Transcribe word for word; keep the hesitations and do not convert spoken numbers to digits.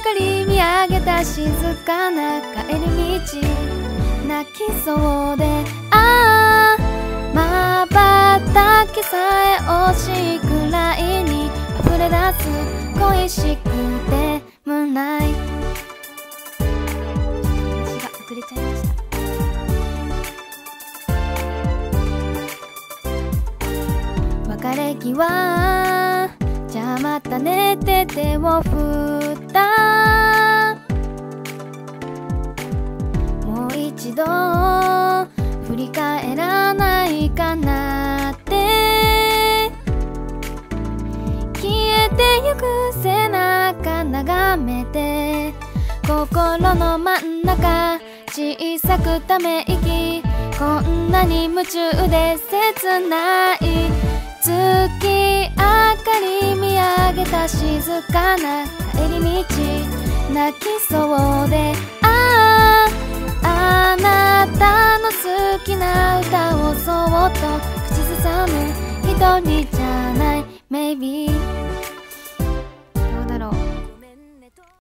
かり見上げた静かな帰り道、泣きそうでああまばたきさえ惜しいくらいに溢れ出す恋しくてもない足が遅れちゃいました。別れ際じゃあまた寝て手を振った、もう一度振り返らないかなって、消えてゆく背中眺めて、心の真ん中小さくため息、こんなに夢中で切ない、月明かり見上げた静かな帰り道、泣きそうであああなたの好きな歌をそっと口ずさむ、一人じゃない Maybe